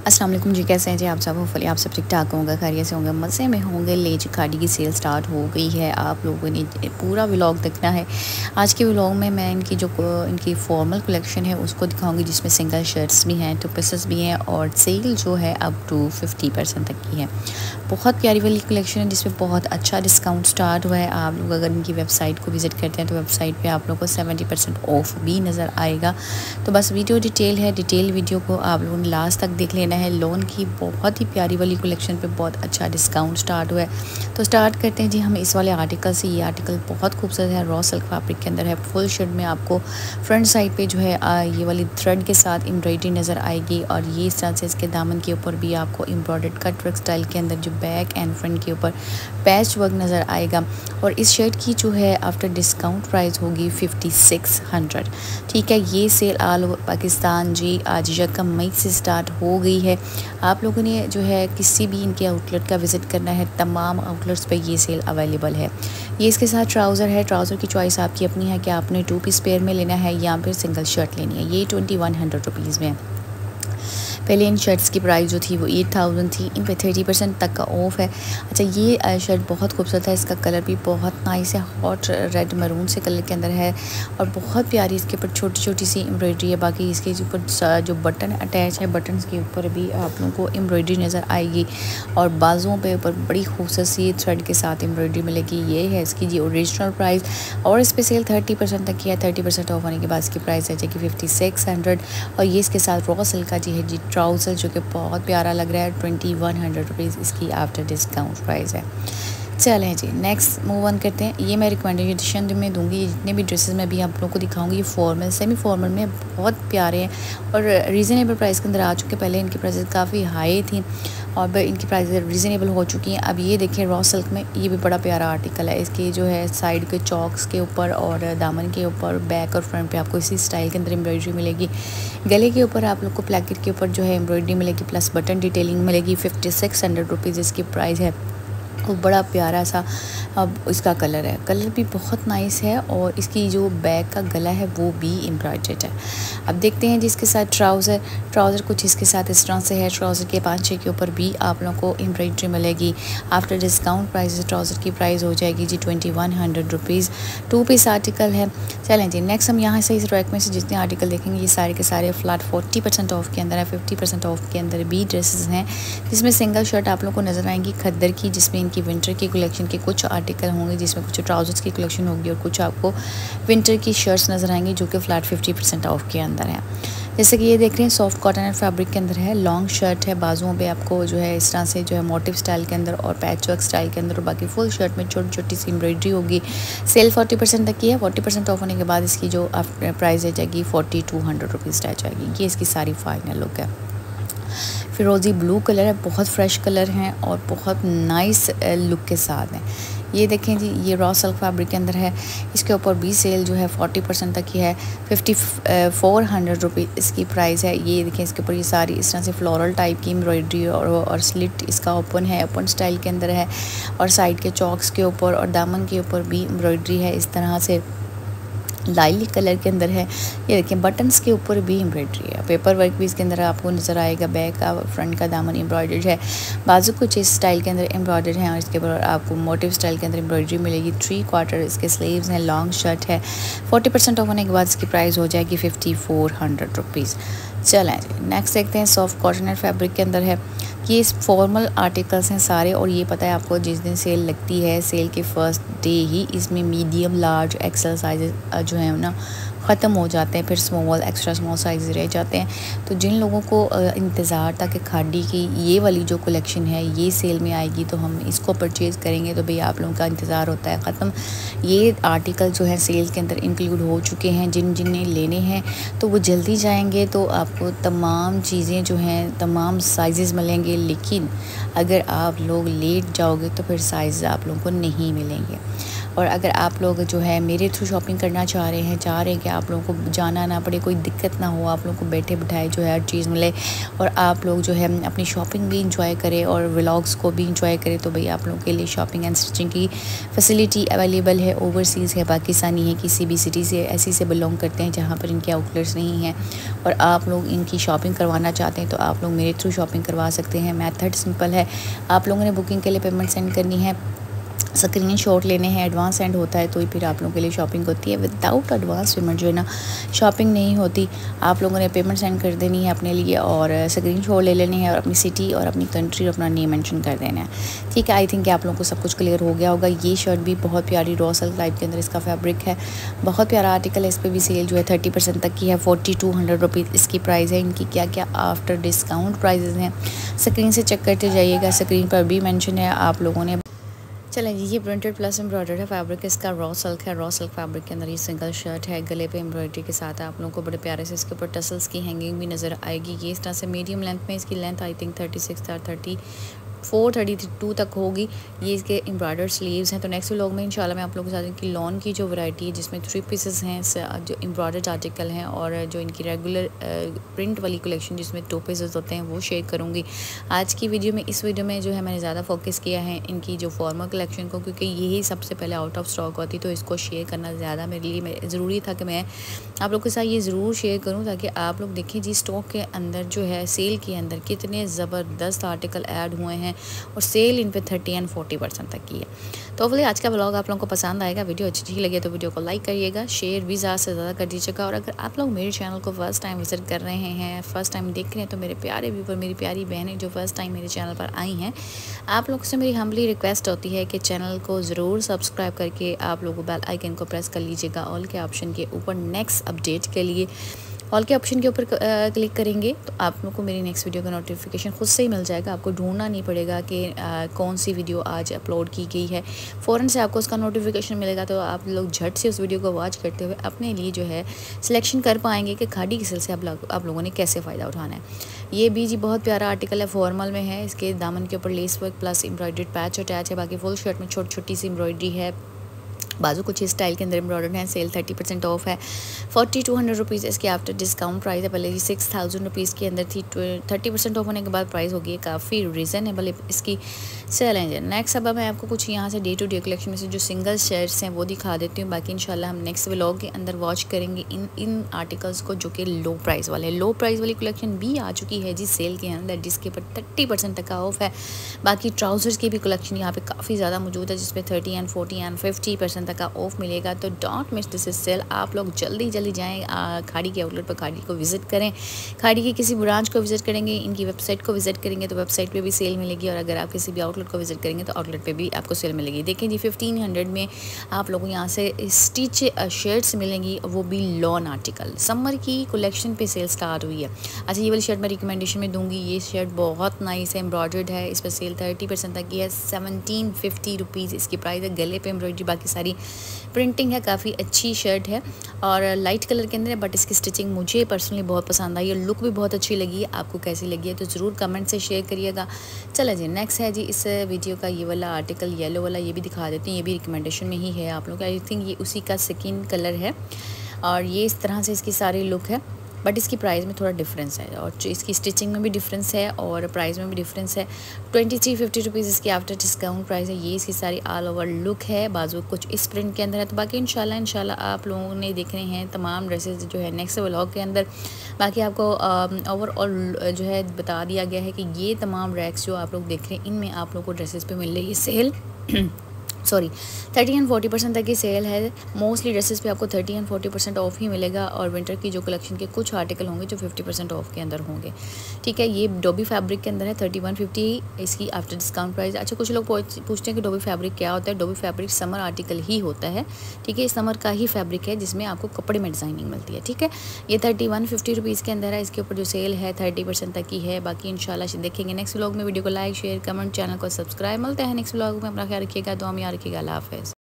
अस्सलाम वालेकुम जी, कैसे हैं जी आप सब? होपफुली आप सब ठीक ठाक होंगे, खैरियत से होंगे, मज़े में होंगे। लेज खाड़ी की सेल स्टार्ट हो गई है, आप लोगों ने पूरा व्लॉग देखना है। आज के व्लॉग में मैं इनकी फॉर्मल कलेक्शन है उसको दिखाऊंगी, जिसमें सिंगल शर्ट्स भी हैं, टू पीसेस भी हैं और सेल जो है अप टू 50% तक की है। बहुत प्यारी वाली कलेक्शन है जिसमें बहुत अच्छा डिस्काउंट स्टार्ट हुआ है। आप लोग अगर इनकी वेबसाइट को विज़िट करते हैं तो वेबसाइट पर आप लोग को 70% ऑफ भी नज़र आएगा। तो बस वीडियो डिटेल है, डिटेल वीडियो को आप लोगों ने लास्ट तक देख लेना है। लोन की बहुत ही प्यारी वाली कलेक्शन पे बहुत अच्छा डिस्काउंट स्टार्ट हुआ है। तो स्टार्ट करते हैं जी हम इस वाले आर्टिकल से। ये आर्टिकल बहुत खूबसूरत है, रॉ सिल्क फैब्रिक के अंदर है। फुल शर्ट में आपको फ्रंट साइड पे जो है ये वाली थ्रेड के साथ एम्ब्रॉयडरी नज़र आएगी और ये इस तरह से इसके दामन के ऊपर भी आपको एम्ब्रॉयडर्ड कट वर्क स्टाइल के अंदर जो बैक एंड फ्रंट के ऊपर पैच वर्क नज़र आएगा। और इस शर्ट की जो है आफ्टर डिस्काउंट प्राइस होगी 5600। ठीक है, ये सेल ऑल ओवर पाकिस्तान जी आज 1 मई से स्टार्ट हो गई है। आप लोगों ने जो है किसी भी इनके आउटलेट का विज़िट करना है, तमाम आउटलेट्स पे ये सेल अवेलेबल है। ये इसके साथ ट्राउज़र है। ट्राउज़र की चॉइस आपकी अपनी है कि आपने 2 पीस पेयर में लेना है या फिर सिंगल शर्ट लेनी है। ये 2100 रुपीज़ में है। पहले इन शर्ट्स की प्राइस जो थी वो 8000 थी, इन पे 30% तक का ऑफ है। अच्छा, ये शर्ट बहुत खूबसूरत है, इसका कलर भी बहुत नाइस है, हॉट रेड मरून से कलर के अंदर है और बहुत प्यारी इसके ऊपर छोटी छोटी सी एम्ब्रॉयडरी है। बाकी इसके ऊपर जो बटन अटैच है, बटन के ऊपर भी आप लोगों को एम्ब्रॉयडरी नज़र आएगी और बाजुओं पे ऊपर बड़ी खूबसूरत सी थ्रेड के साथ एम्ब्रॉयडरी मिलेगी। ये है इसकी जी ओरिजिनल प्राइस और इस पे सेल 30% तक की है। 30% ऑफ होने के बाद इसकी प्राइस है जी 5600 और ये इसके साथ रॉ सिल्क का जी है जी ट्राउज़र जो कि बहुत प्यारा लग रहा है। 2100 रुपीज़ इसकी आफ्टर डिस्काउंट प्राइस है। चलें जी नेक्स्ट मूव ऑन करते हैं। ये मैं रिकमेंडेशन में दूंगी, ये जितने भी ड्रेसेस मैं भी आप लोगों को दिखाऊंगी ये फॉर्मल सेमी फॉर्मल में बहुत प्यारे हैं और रीज़नेबल प्राइस के अंदर आ चुके। पहले इनकी प्राइसेस काफ़ी हाई थी और इनकी प्राइसेस रीज़नेबल हो चुकी हैं। अब ये देखिए रॉ सिल्क में ये भी बड़ा प्यारा आर्टिकल है। इसकी जो है साइड के चॉक्स के ऊपर और दामन के ऊपर बैक और फ्रंट पे आपको इसी स्टाइल के अंदर एम्ब्रॉयडरी मिलेगी। गले के ऊपर आप लोग को प्लैकेट के ऊपर जो है एम्ब्रॉयडरी मिलेगी प्लस बटन डिटेलिंग मिलेगी। 5600 रुपीज़ इसकी प्राइस है। वो बड़ा प्यारा सा अब इसका कलर है, कलर भी बहुत नाइस है और इसकी जो बैक का गला है वो भी एम्ब्रॉयडर्ड है। अब देखते हैं जिसके साथ ट्राउज़र कुछ इसके साथ इस तरह से है। ट्राउज़र के पांचे के ऊपर भी आप लोगों को एम्ब्रॉयडरी मिलेगी। आफ्टर डिस्काउंट प्राइस ट्राउज़र की प्राइस हो जाएगी जी 2100 रुपीज़। 2 पीस आर्टिकल है। चलें जी नेक्स्ट हम यहाँ से इस रैक में से जितने आर्टिकल देखेंगे ये सारे के सारे फ्लैट 40% ऑफ के अंदर है। 50% ऑफ के अंदर भी ड्रेसेस हैं जिसमें सिंगल शर्ट आप लोग को नज़र आएंगी खद्दर की, जिसमें की विंटर की कलेक्शन के कुछ आर्टिकल होंगे जिसमें कुछ ट्राउजर्स की कलेक्शन होगी और कुछ आपको विंटर की शर्ट्स नज़र आएंगी जो कि फ्लैट 50% ऑफ के अंदर है। जैसे कि ये देख रहे हैं सॉफ्ट कॉटन एंड फैब्रिक के अंदर है। लॉन्ग शर्ट है, बाजुओं पे आपको जो है इस तरह से जो है मोटिव स्टाइल के अंदर और पैच वर्क स्टाइल के अंदर और बाकी फुल शर्ट में छोटी छोटी सी एम्ब्रॉयडरी होगी। सेल 40% तक की है। 40% ऑफ होने के बाद इसकी जो प्राइस आ जाएगी 4200 रुपीज़ रह जाएगी। ये इसकी सारी फाइनल लुक है। फिरोज़ी ब्लू कलर है, बहुत फ्रेश कलर हैं और बहुत नाइस लुक के साथ हैं। ये देखें जी ये रॉ सिल्क फैब्रिक के अंदर है। इसके ऊपर भी सेल जो है 40% तक की है। 5400 रुपीज़ इसकी प्राइस है। ये देखें इसके ऊपर ये सारी इस तरह से फ्लोरल टाइप की एम्ब्रॉयडरी और स्लिट इसका ओपन है, ओपन स्टाइल के अंदर है और साइड के चॉक्स के ऊपर और दामन के ऊपर भी एम्ब्रॉयडरी है इस तरह से लाइली कलर के अंदर है। ये देखिए बटन्स के ऊपर भी एम्ब्रॉयडरी है, पेपर वर्क भी इसके अंदर आपको नज़र आएगा। बैक का फ्रंट का दामन एम्ब्रॉयडर्ड है, बाजू कुछ इस स्टाइल के अंदर एम्ब्रॉयडर्ड है और इसके ऊपर आपको मोटिव स्टाइल के अंदर एम्ब्रॉयडरी मिलेगी। 3/4 इसके स्लीव्स हैं, लॉन्ग शर्ट है। 40% ऑफ होने के बाद इसकी प्राइस हो जाएगी 5400 रुपीज़। चलें नेक्स्ट देखते हैं सॉफ्ट कॉटन एंड फैब्रिक के अंदर है। ये फॉर्मल आर्टिकल्स हैं सारे और ये पता है आपको जिस दिन सेल लगती है सेल के फर्स्ट डे ही इसमें मीडियम लार्ज एक्सेल साइज़ जो है ना ख़त्म हो जाते हैं, फिर स्मॉल एक्स्ट्रा स्मॉल साइज़ रह जाते हैं। तो जिन लोगों को इंतज़ार था कि खाड़ी की ये वाली जो कलेक्शन है ये सेल में आएगी तो हम इसको परचेज़ करेंगे, तो भाई आप लोगों का इंतज़ार होता है ख़त्म। ये आर्टिकल जो है सेल के अंदर इंक्लूड हो चुके हैं। जिन्हें लेने हैं तो वो जल्दी जाएंगे तो आपको तमाम चीज़ें जो हैं तमाम साइज़ मिलेंगे, लेकिन अगर आप लोग लेट जाओगे तो फिर साइज़ आप लोगों को नहीं मिलेंगे। और अगर आप लोग जो है मेरे थ्रू शॉपिंग करना चाह रहे हैं कि आप लोगों को जाना ना पड़े, कोई दिक्कत ना हो, आप लोगों को बैठे बिठाए जो है हर चीज़ मिले और आप लोग जो है अपनी शॉपिंग भी इंजॉय करें और व्लॉग्स को भी इंजॉय करें, तो भाई आप लोगों के लिए शॉपिंग एंड स्टिचिंग की फैसिलिटी अवेलेबल है। ओवरसीज़ है, पाकिस्तानी है, किसी भी सिटी से ऐसी से बिलोंग करते हैं जहाँ पर इनके आउटलेट्स नहीं हैं और आप लोग इनकी शॉपिंग करवाना चाहते हैं तो आप लोग मेरे थ्रू शॉपिंग करवा सकते हैं। मेथड सिंपल है, आप लोगों ने बुकिंग के लिए पेमेंट सेंड करनी है, स्क्रीन शॉट लेने हैं, एडवांस सेंड होता है तो ही फिर आप लोगों के लिए शॉपिंग होती है। विदाउट एडवांस पेमेंट जो है ना शॉपिंग नहीं होती। आप लोगों ने पेमेंट सेंड कर देनी है अपने लिए और स्क्रीन शॉट ले लेनी है और अपनी सिटी और अपनी कंट्री और अपना नेम मेंशन कर देना है। ठीक है, आई थिंक आप लोगों को सब कुछ क्लियर हो गया होगा। ये शर्ट भी बहुत प्यारी रॉ सिल्क टाइप के अंदर इसका फैब्रिक है, बहुत प्यारा आर्टिकल है। इस पर भी सेल जो है 30% तक की है, 4200 रुपीज़ इसकी प्राइस है। इनकी क्या क्या आफ्टर डिस्काउंट प्राइजेज़ हैं स्क्रीन से चेक करते जाइएगा, स्क्रीन पर भी मेंशन है आप लोगों ने। चलें जी, ये प्रिंटेड प्लस एम्ब्रॉयडर्ड है फैब्रिक, इसका रॉ सिल्क है। रॉ सिल्क फैब्रिक के अंदर ये सिंगल शर्ट है, गले पे एम्ब्रॉयडरी के साथ आप लोगों को बड़े प्यारे से इसके ऊपर टसल्स की हैंगिंग भी नज़र आएगी। ये इस तरह से मीडियम लेंथ में, इसकी लेंथ आई थिंक 36 या 32 तक होगी। ये इसके एम्ब्रॉयडर्ड स्लीव्स हैं। तो नेक्स्ट व्लॉग में इंशाल्लाह मैं आप लोगों के साथ इनकी लॉन की जो वैरायटी है जिसमें 3 पीसेस हैं, जो एम्ब्रॉयडर्ड आर्टिकल हैं और जो इनकी रेगुलर प्रिंट वाली कलेक्शन जिसमें 2 पीसेस होते हैं वो शेयर करूँगी आज की वीडियो में। इस वीडियो में जो है मैंने ज़्यादा फोकस किया है इनकी जो फॉर्मल कलेक्शन को, क्योंकि यही सबसे पहले आउट ऑफ स्टॉक होती, तो इसको शेयर करना ज़्यादा मेरे लिए ज़रूरी था कि मैं आप लोग के साथ ये ज़रूर शेयर करूँ ताकि आप लोग देखें जी स्टॉक के अंदर जो है सेल के अंदर कितने ज़बरदस्त आर्टिकल ऐड हुए हैं और सेल इन पे 30 एंड 40% तक की है। तो ओवरऑल आज का ब्लॉग आप लोगों को पसंद आएगा। वीडियो अच्छी लगे तो वीडियो को लाइक करिएगा, शेयर भी ज़्यादा से ज़्यादा कर दीजिएगा। और अगर आप लोग मेरे चैनल को फर्स्ट टाइम विजिट कर रहे हैं, फर्स्ट टाइम देख रहे हैं, तो मेरे प्यारे व्यूवर, मेरी प्यारी बहनें जो फर्स्ट टाइम मेरे चैनल पर आई हैं, आप लोग से मेरी हम्बली रिक्वेस्ट होती है कि चैनल को ज़रूर सब्सक्राइब करके आप लोग बेल आइकन को प्रेस कर लीजिएगा ऑल के ऑप्शन के ऊपर। नेक्स्ट अपडेट के लिए ऑल के ऑप्शन के ऊपर क्लिक करेंगे तो आप लोग को मेरी नेक्स्ट वीडियो का नोटिफिकेशन खुद से ही मिल जाएगा। आपको ढूंढना नहीं पड़ेगा कि कौन सी वीडियो आज अपलोड की गई है, फ़ौरन से आपको उसका नोटिफिकेशन मिलेगा। तो आप लोग झट से उस वीडियो को वॉच करते हुए अपने लिए जो है सिलेक्शन कर पाएंगे कि खाड़ी की सेल से आप लोगों ने कैसे फ़ायदा उठाना है। ये भी जी बहुत प्यारा आर्टिकल है, फॉर्मल में है। इसके दामन के ऊपर lace work plus embroidered patch attach है। बाकी फुल शर्ट में छोटी छोटी सी एम्ब्रॉयडरी है, बाजू कुछ इस स्टाइल के अंदर एम्ब्रॉयडर्ड है। सेल 30% ऑफ है, 4200 रुपीज़ इसकी आफ्टर डिस्काउंट प्राइस है। पहले ये 6000 रुपीज़ के अंदर थी, 30% ऑफ होने के बाद प्राइस होगी काफ़ी रीज़नेबल इसकी सेल है। नेक्स्ट अब मैं आपको कुछ यहाँ से डे टू डे कलेक्शन में से जो सिंगल शर्ट्स हैं वो दिखा देती हूँ। बाकी इंशाल्लाह हम नेक्स्ट व्लॉग के अंदर वॉच करेंगे इन आर्टिकल्स को जो कि लो प्राइस वाले। लो प्राइस वाली कलेक्शन भी आ चुकी है जी सेल के अंदर, जिसके ऊपर 30% तक का ऑफ है। बाकी ट्राउज़र्स की भी कलेक्शन यहाँ पे काफ़ी ज़्यादा मौजूद है जिसमें 30 एंड 40 एंड 50% तक का ऑफ मिलेगा। तो डोंट मिस दिस सेल। आप लोग जल्दी जाएँ खाड़ी के आउटलेट पर, खाड़ी को विज़िट करें, खाड़ी के किसी ब्रांच को विज़िट करेंगे, इनकी वेबसाइट को विज़िट करेंगे तो वेबसाइट पे भी सेल मिलेगी। और अगर आप किसी भी आउटलेट को विज़िट करेंगे तो आउटलेट पे भी आपको सेल मिलेगी। देखें जी 1500 में आप लोगों को यहाँ से स्टिच शर्ट्स मिलेंगी, वो भी लॉन आर्टिकल। समर की कलेक्शन पे सेल स्टार्ट हुई है। अच्छा, ये वाली शर्ट मैं रिकमेंडेशन में दूंगी। ये शर्ट बहुत नाइस है, एम्ब्रॉयडर्ड है, इस पर सेल 30% तक की है। 1750 रुपीज़ इसकी प्राइस है। गले पे एम्ब्रॉयडरी, बाकी सारी प्रिंटिंग है, काफ़ी अच्छी शर्ट है और लाइट कलर के अंदर है, बट इसकी स्टिचिंग मुझे पर्सनली बहुत पसंद आई है, लुक भी बहुत अच्छी लगी है। आपको कैसी लगी है तो ज़रूर कमेंट से शेयर करिएगा। चला जी, नेक्स्ट है जी इस वीडियो का ये वाला आर्टिकल, येलो वाला, ये भी दिखा देते हैं। ये भी रिकमेंडेशन में ही है आप लोग, आई थिंक ये उसी का स्किन कलर है और ये इस तरह से इसकी सारी लुक है, बट इसकी प्राइस में थोड़ा डिफरेंस है और इसकी स्टिचिंग में भी डिफरेंस है और प्राइस में भी डिफरेंस है। 2350 रुपीज़ इसकी आफ्टर डिस्काउंट प्राइस है। ये इसकी सारी ऑल ओवर लुक है, बाजू कुछ इस प्रिंट के अंदर है। तो बाकी इंशाल्लाह आप लोगों ने देखने हैं तमाम ड्रेसेस जो है नेक्स्ट व्लॉग के अंदर। बाकी आपको ओवरऑल जो है बता दिया गया है कि ये तमाम रैक्स जो आप लोग देख रहे हैं इनमें आप लोग को ड्रेसेस पे मिल रही है सेल 30 एंड 40% तक की सेल है। मोस्टली ड्रेसेस पे आपको 30 एंड 40% ऑफ ही मिलेगा और विंटर की जो कलेक्शन के कुछ आर्टिकल होंगे जो 50% ऑफ के अंदर होंगे। ठीक है, ये डोबी फैब्रिक के अंदर है, 3150 इसकी आफ्टर डिस्काउंट प्राइस। अच्छा, कुछ लोग पूछते हैं कि डोबी फैब्रिक क्या होता है। डोबी फैब्रिक समर आर्टिकल ही होता है। ठीक है, समर का ही फैब्रिक है जिसमें आपको कपड़े में डिज़ाइनिंग मिलती है। ठीक है, ये 3150 रुपीज़ के अंदर है। इसके ऊपर जो सेल है 30% तक की है। बाकी इंशाल्लाह देखेंगे नेक्स्ट व्लॉग में। वीडियो को लाइक शेयर कमेंट, चैनल को सब्सक्राइब। मिलते हैं नेक्स्ट व्लॉग में। अपना ख्याल रखिएगा, दुआ में याद रखिएगा। अल्लाह हाफ़िज़।